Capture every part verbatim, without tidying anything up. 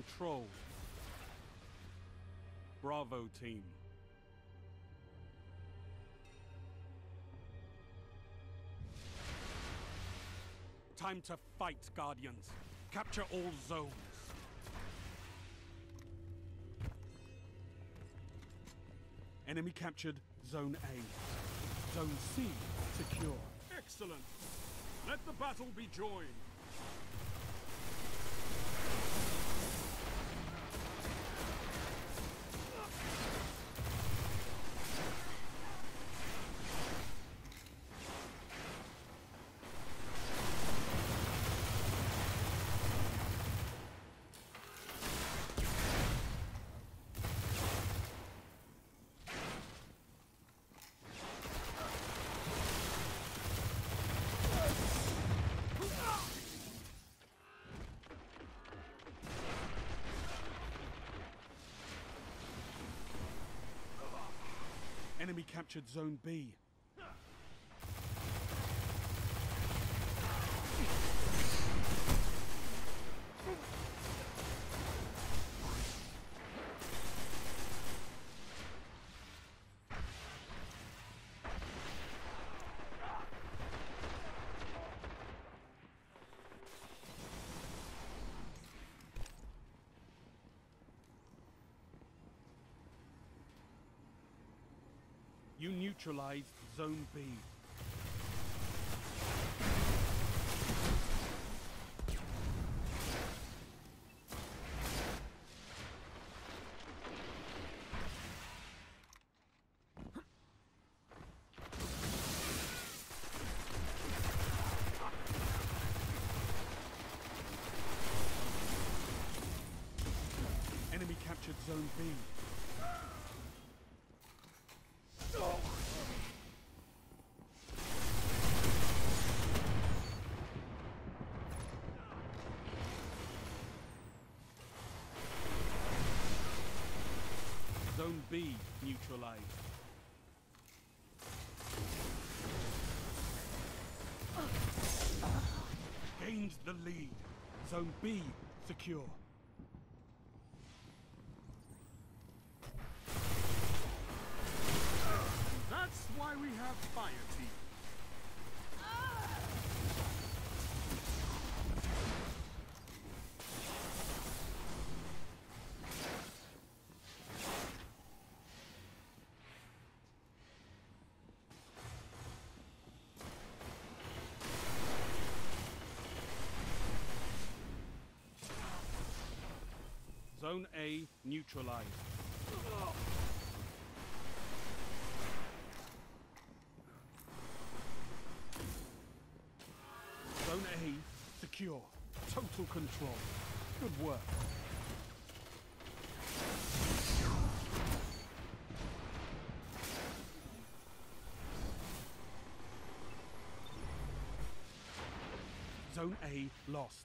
control. Bravo, team. Time to fight, Guardians. Capture all zones. Enemy captured Zone A. Zone C secure. Excellent. Let the battle be joined. Enemy captured Zone B. You neutralized Zone B. Enemy captured Zone B. Zone B neutralized. Gained the lead. Zone B secure. That's why we have Fire Team. Zone A neutralized. Zone A secure. Total control. Good work. Zone A lost.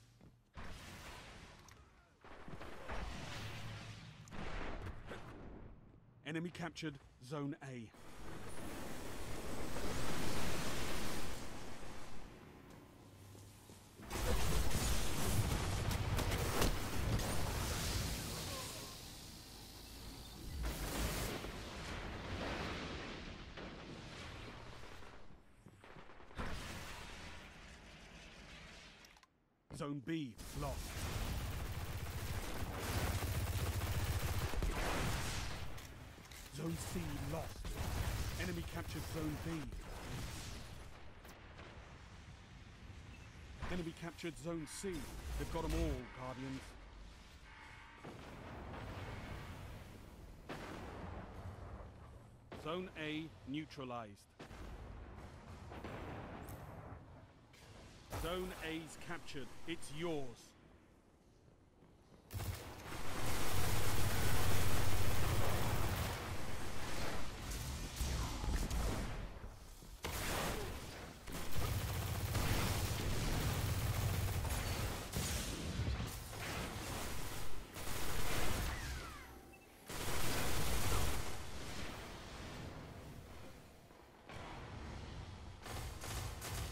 Enemy captured Zone A. Zone B lost. Zone C lost. Enemy captured Zone B. Enemy captured Zone C. They've got them all, Guardians. Zone A neutralized. Zone A's captured. It's yours.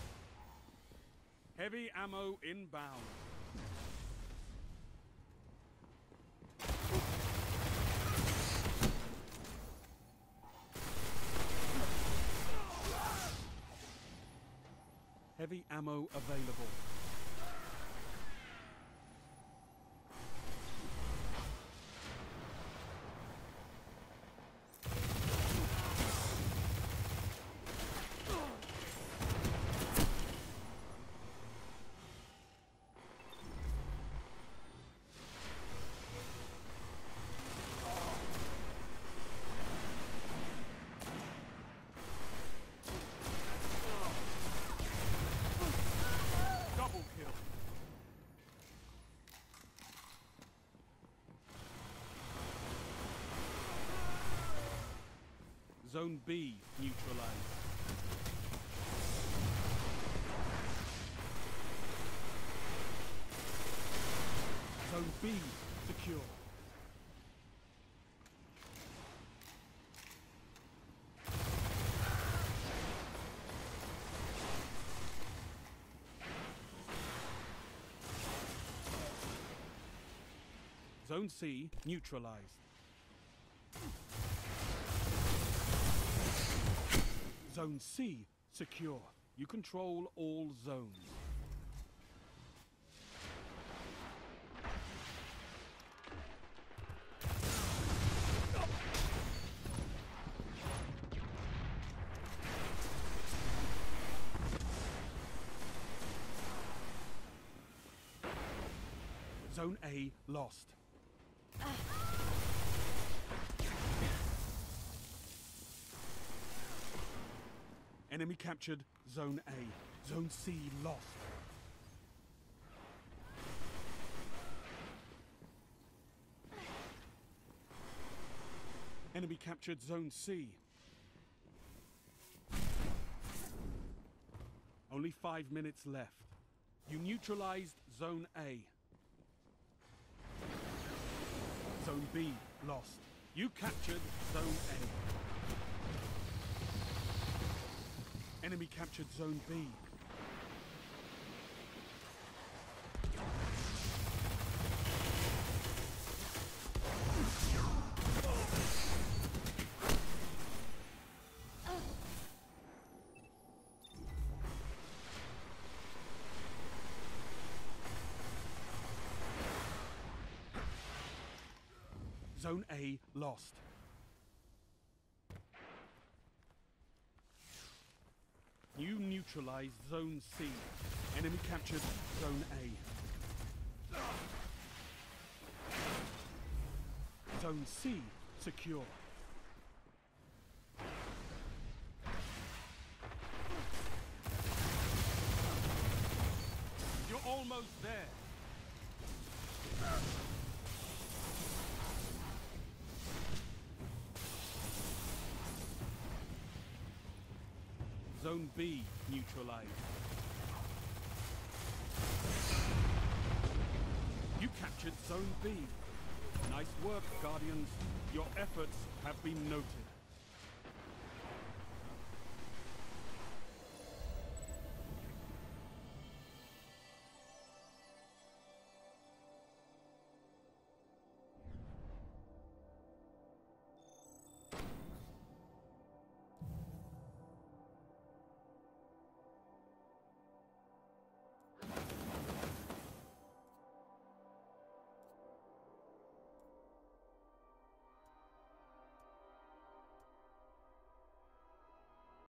Heavy ammo inbound. heavy ammo available. Zone B neutralized. Zone B secure. Zone C neutralized. Zone C secure. You control all zones. Zone A lost. Enemy captured Zone A. Zone C lost. Enemy captured Zone C. Only five minutes left. You neutralized Zone A. Zone B lost. You captured Zone A. Enemy captured Zone B. Zone A lost. You neutralized Zone C. Enemy captured Zone A. Zone C secure. You're almost there. Zone B neutralized. You captured Zone B. Nice work, Guardians. Your efforts have been noted.